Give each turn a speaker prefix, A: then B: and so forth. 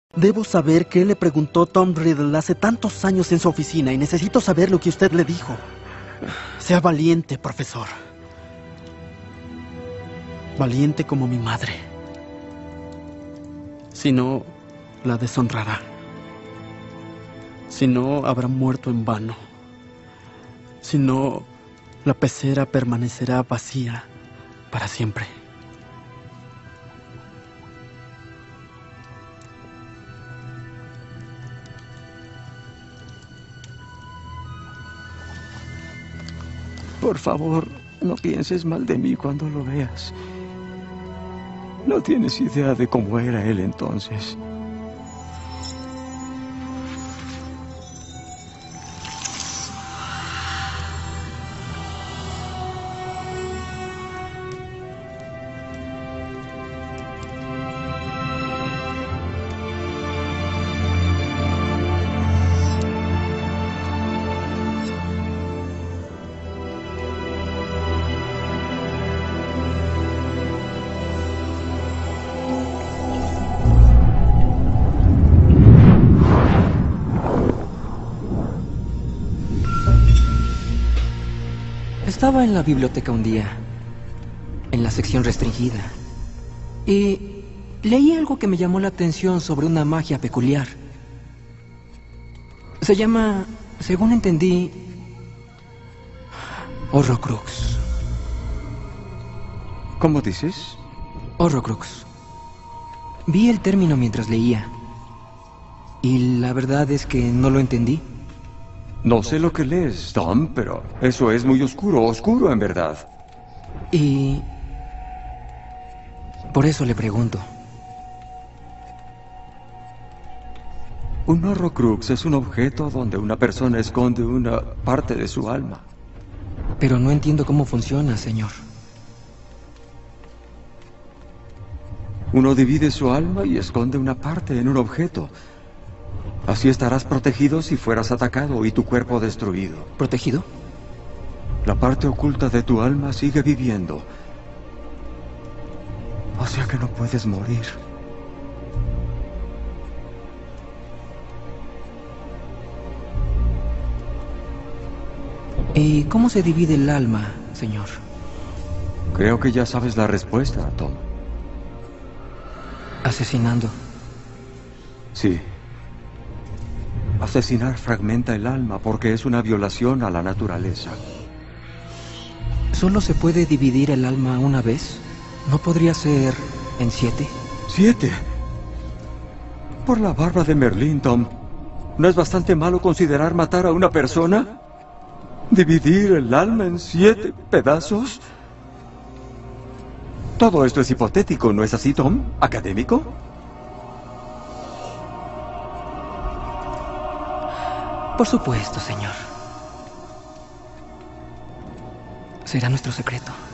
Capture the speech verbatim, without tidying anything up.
A: Debo saber qué le preguntó Tom Riddle hace tantos años en su oficina y necesito saber lo que usted le dijo. Sea valiente, profesor. Valiente como mi madre. Si no, la deshonrará. Si no, habrá muerto en vano. Si no, la pecera permanecerá vacía para siempre.
B: Por favor, no pienses mal de mí cuando lo veas. No tienes idea de cómo era él entonces.
C: Estaba en la biblioteca un día, en la sección restringida, y leí algo que me llamó la atención sobre una magia peculiar. Se llama, según entendí, Horrocrux.
B: ¿Cómo dices?
C: Horrocrux. Vi el término mientras leía, y la verdad es que no lo entendí.
B: No sé lo que lees, Tom, pero eso es muy oscuro, oscuro en verdad.
C: Y por eso le pregunto.
B: Un Horrocrux es un objeto donde una persona esconde una parte de su alma.
C: Pero no entiendo cómo funciona, señor.
B: Uno divide su alma y esconde una parte en un objeto. Así estarás protegido si fueras atacado y tu cuerpo destruido.
C: ¿Protegido?
B: La parte oculta de tu alma sigue viviendo. O sea que no puedes morir.
C: ¿Y cómo se divide el alma, señor?
B: Creo que ya sabes la respuesta, Tom.
C: Asesinando.
B: Sí. Asesinar fragmenta el alma porque es una violación a la naturaleza.
C: ¿Solo se puede dividir el alma una vez? ¿No podría ser en siete?
B: ¿Siete? Por la barba de Merlín, Tom. ¿No es bastante malo considerar matar a una persona? ¿Dividir el alma en siete pedazos? Todo esto es hipotético, ¿no es así, Tom? ¿Académico?
C: Por supuesto, señor. Será nuestro secreto.